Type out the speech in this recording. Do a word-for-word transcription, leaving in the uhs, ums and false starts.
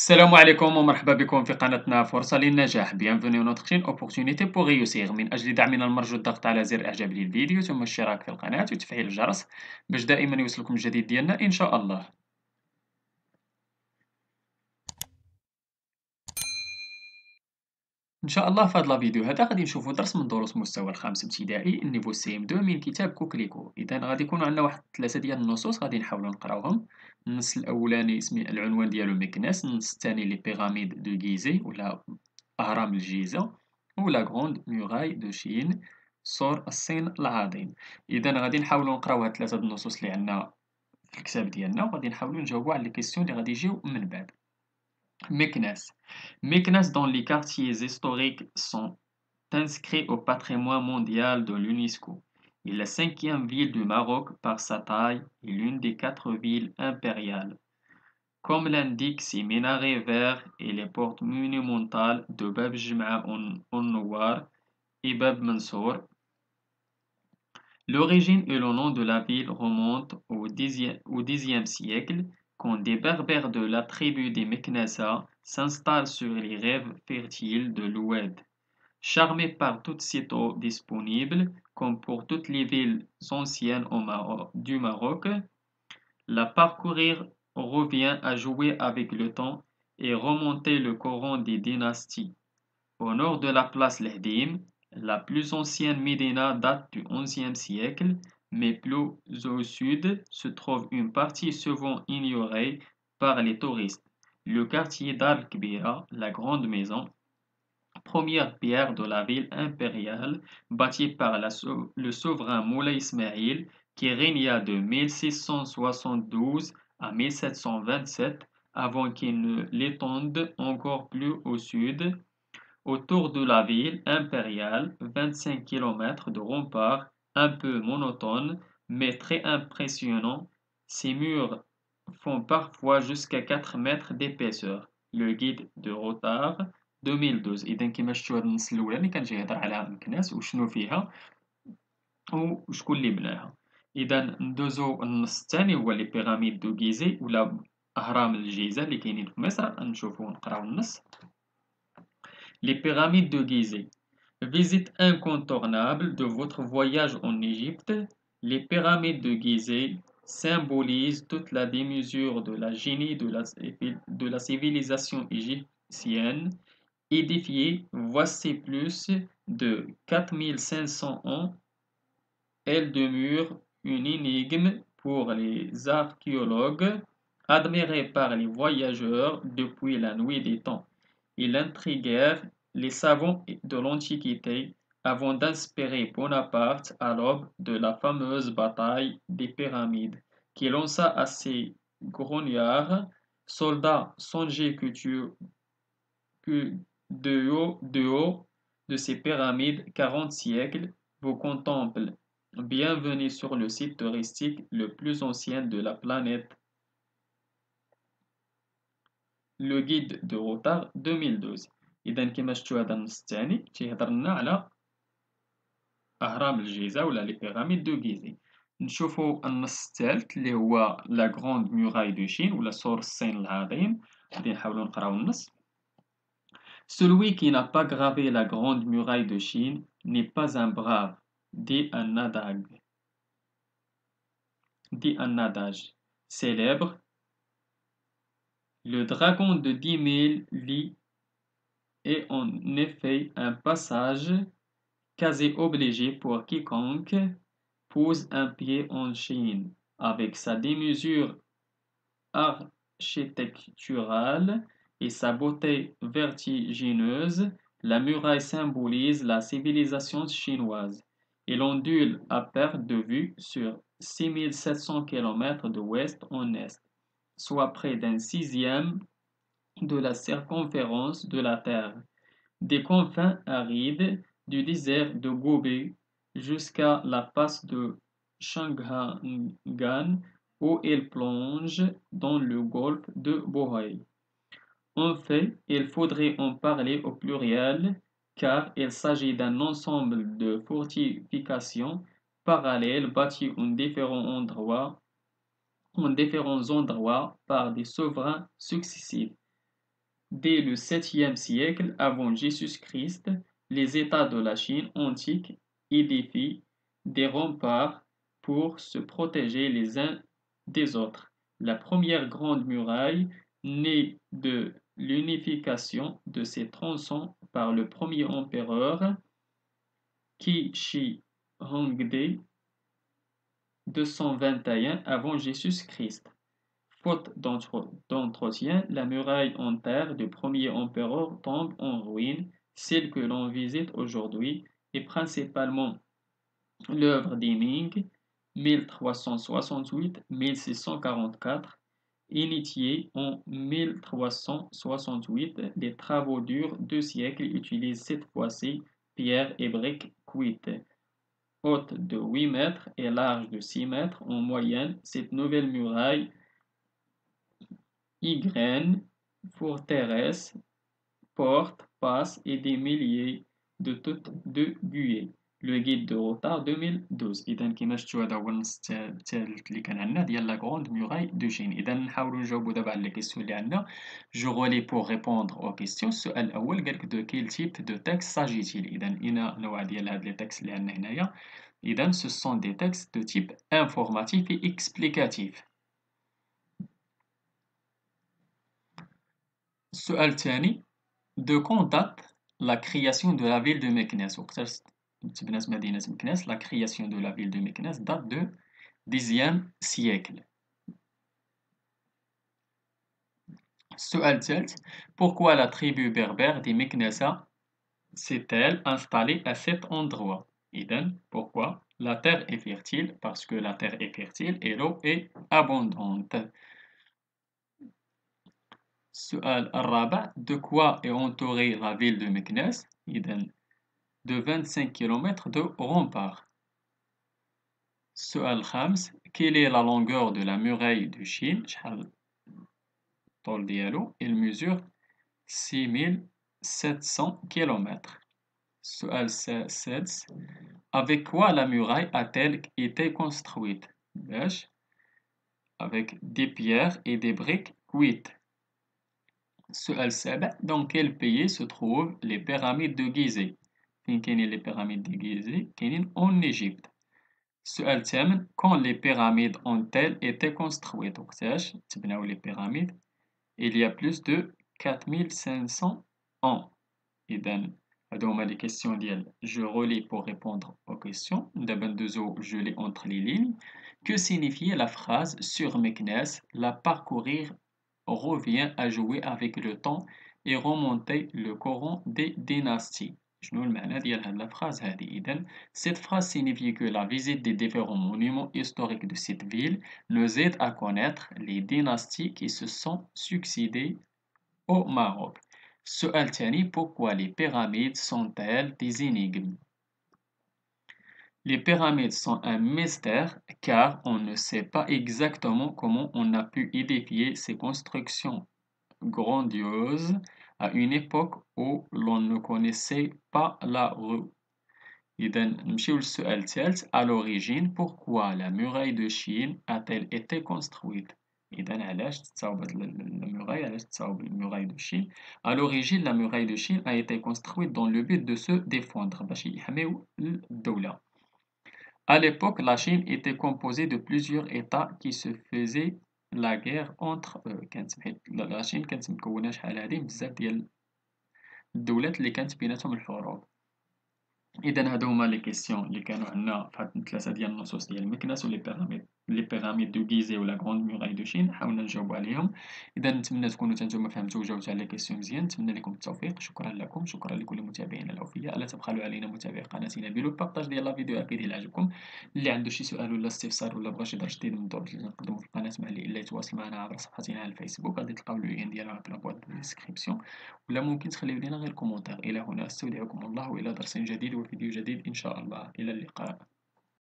السلام عليكم ومرحبا بكم في قناتنا فرصة للنجاح. Bienvenue à notre chaîne Opportunité pour réussir. من أجل دعمنا المرجو الضغط على زر إعجاب للفيديو ثم الاشتراك في القناة وتفعيل الجرس باش دائما يوصلكم الجديد ديالنا إن شاء الله. إن شاء الله في هذا الفيديو هذا غادي نشوفوا درس من دروس مستوى الخامس ابتدائي النيفو سي ام اثنين من كتاب كوكليكو. إذا غادي يكون عندنا واحد ثلاثة ديال النصوص غادي نحاولوا نقراوهم. النص الأولاني اسمي العنوان ديالو مكناس، النص الثاني لي بيراميد دو غيزي ولا أهرام الجيزة ولا غروند موراي دو شين سور الصين العظيم. إذا غادي نحاولوا نقراو هاد ثلاثة د النصوص اللي عندنا في الكتاب ديالنا وغادي نحاولوا نجاوبوا على لي كيسيون اللي غادي يجيو من بعد. Meknès. Meknès, dont les quartiers historiques sont inscrits au patrimoine mondial de l'UNESCO, est la cinquième ville du Maroc par sa taille et l'une des quatre villes impériales. Comme l'indiquent ses minarets verts et les portes monumentales de Bab Jem'a al-Nouar et Bab Mansour, l'origine et le nom de la ville remontent au Xe siècle, quand des Berbères de la tribu des Meknasa s'installent sur les rives fertiles de l'Oued. Charmés par toute cette eau disponible, comme pour toutes les villes anciennes au Maro- du Maroc, la parcourir revient à jouer avec le temps et remonter le courant des dynasties. Au nord de la place Lehdim, la plus ancienne Médina date du onzième siècle, mais plus au sud se trouve une partie souvent ignorée par les touristes, le quartier d'Al-Kbira, la grande maison, première pierre de la ville impériale bâtie par la sau- le souverain Moulay Ismail qui régna de mille six cent soixante-douze à mille sept cent vingt-sept avant qu'il ne l'étende encore plus au sud. Autour de la ville impériale, vingt-cinq kilomètres de remparts un peu monotones mais très impressionnants. Ces murs font parfois jusqu'à quatre mètres d'épaisseur. Le guide de Rothar deux mille douze. إذا كما شفتوا هذا النص الأولاني كان جاي يهضر على مكناس وشنو فيها وشكون اللي بناها. إذا ندوزو النص الثاني هو لي بيراميد دو غيزي ولا أهرام الجيزة اللي كاينين في مصر. نشوفو نقراو النص. Les pyramides de Gizeh. Visite incontournable de votre voyage en Égypte, les pyramides de Gizeh symbolisent toute la démesure de la génie de la, de la civilisation égyptienne. Édifiées voici plus de quatre mille cinq cents ans, elles demeurent une énigme pour les archéologues, admirées par les voyageurs depuis la nuit des temps. Ils intriguèrent les savants de l'Antiquité avant d'inspirer Bonaparte à l'aube de la fameuse bataille des pyramides, qui lança à ses grognards soldats songez que, tu, que de haut, de haut de ces pyramides quarante siècles vous contemplent. Bienvenue sur le site touristique le plus ancien de la planète. Le guide de Rothar deux mille douze. إذا كما شفتوا هذا النص الثاني تيهضر لنا على أهرام الجيزة ولا لي بيراميد دو غيزي. نشوفوا النص الثالث اللي هو لا غروند موراي دو شين ولا سور الصين العظيم. غادي نحاولوا نقراو النص. Celui qui n'a pas gravé la grande muraille de Chine n'est pas un brave, dit un adage. Dit un adage célèbre. Le dragon de dix mille lits est en effet un passage quasi obligé pour quiconque pose un pied en Chine. Avec sa démesure architecturale et sa beauté vertigineuse, la muraille symbolise la civilisation chinoise. Elle ondule à perte de vue sur six mille sept cents kilomètres de ouest en est, soit près d'un sixième de la circonférence de la Terre. Des confins arides du désert de Gobi jusqu'à la passe de Shanghagan où elle plonge dans le golfe de Bohai. En fait, il faudrait en parler au pluriel car il s'agit d'un ensemble de fortifications parallèles bâties en différents endroits, en différents endroits par des souverains successifs. dès le septième siècle avant Jésus-Christ, les États de la Chine antique édifient des remparts pour se protéger les uns des autres. La première grande muraille naît de l'unification de ces tronçons par le premier empereur Qi Shi Huangdi deux cent vingt et un avant Jésus-Christ. Faute d'entretien, la muraille en terre du premier empereur tombe en ruine. Celle que l'on visite aujourd'hui est principalement l'œuvre des Ming, mille trois cent soixante-huit à mille six cent quarante-quatre. Initiée en mille trois cent soixante-huit, les travaux durent deux siècles et utilisent cette fois-ci pierre et briques cuites. Haute de huit mètres et large de six mètres en moyenne, cette nouvelle muraille Y, forteresse, porte, passe et des milliers de têtes de guet. Le guide de retard deux mille douze. إذا كما شفتوا هذا هو النص الثالث اللي كان عندنا ديال لا غروند ميوراي دو شين. إذا نحاولوا نجاوبوا دابا على لي كيسيون اللي عندنا. جو غولي بور ريبوندر أو كيسيون. السؤال الأول قال لك دو كيل تيب دو تكست ساجيتيل. إذا أين نوع ديال هاد لي تكست اللي عندنا هنايا؟ إذا ce sont des textes de type informatif et explicatif. السؤال الثاني de quand date la création de la ville de Meknès. وقتاش تبنات مدينة مكناس. La création de la ville de Meknès date du dixième siècle. السؤال الثالث pourquoi la tribu berbère des Meknessa s'est-elle installée à cet endroit? إذن pourquoi la terre est fertile? Parce que la terre est fertile et l'eau est abondante. السؤال الرابع de quoi est entourée la ville de Meknès? إذن de vingt-cinq kilomètres de rempart. السؤال الخامس quelle est la longueur de la muraille de Chine? شحال الطول ديالو؟ Il mesure six mille sept cents kilomètres. السؤال السادس avec quoi la muraille a-t-elle été construite? باش avec des pierres et des briques cuites. السؤال السابع dans quel pays se trouvent les pyramides de Gizeh? فين كاينين les pyramides de Gizeh؟ كاينين en Égypte. السؤال الثامن quand les pyramides ont-elles été construites? وقتاش تبناو les pyramides؟ il y a plus de quatre mille cinq cents ans. إذا هادو هما les questions ديال je relis pour répondre aux questions. دابا ندوزو je lis entre les lignes. Que signifiait la phrase sur Meknès? La parcourir revient à jouer avec le temps et remonter le courant des dynasties. شنو المعنى ديال هاد la phrase هادي؟ إذا cette phrase signifie que la visite des différents monuments historiques de cette ville nous aide à connaître les dynasties qui se sont succédées au Maroc. السؤال الثاني pourquoi les pyramides sont-elles des énigmes? Les pyramides sont un mystère car on ne sait pas exactement comment on a pu édifier ces constructions grandioses à une époque où l'on ne connaissait pas la rue. إذا نمشيو للسؤال الثالث à l'origine pourquoi la muraille de Chine a-t-elle été construite? إذا علاش تصاوبت المuraille علاش تصاوب المuraille de Chine? À l'origine la muraille de Chine a été construite dans le but de se défendre باش يحميو الدولة. À l'époque, la Chine était composée de plusieurs États qui se faisaient la guerre entre eux. كانت la Chine كانت مكونة شحال هادي بزاف ديال الدولات اللي كانت بيناتهم الحروب. إذا هادو هما لي كيسيون اللي كانوا عندنا في هاد ثلاثة ديال النصوص ديال مكناس ولي بيراميد لي بيراميد دو غيزي ولا غروند ميراي دو شين حاولنا نجاوبوا عليهم. إذا نتمنى تكونوا نتوما فهمتوا وجاوبتوا على لي كيسيون مزيان. نتمنى لكم التوفيق. شكرا لكم. شكرا لكل متابعينا الأوفياء. لا تبخلوا علينا متابعي قناتنا بلو بارطاج ديال لا فيديو أكيد إلا عجبكم. اللي عنده شي سؤال ولا استفسار ولا بغى شي درس جديد من الدروس اللي نقدموا في القناة مع اللي يتواصل معنا عبر صفحتنا على الفيسبوك غادي تلقاو اللين ديالها في لابواط ديسكريبسيون ولا ممكن تخليو لنا غير كومونتير. إلى هنا استودعكم الله وإلى درس جديد وفيديو جديد إن شاء الله. إلى اللقاء.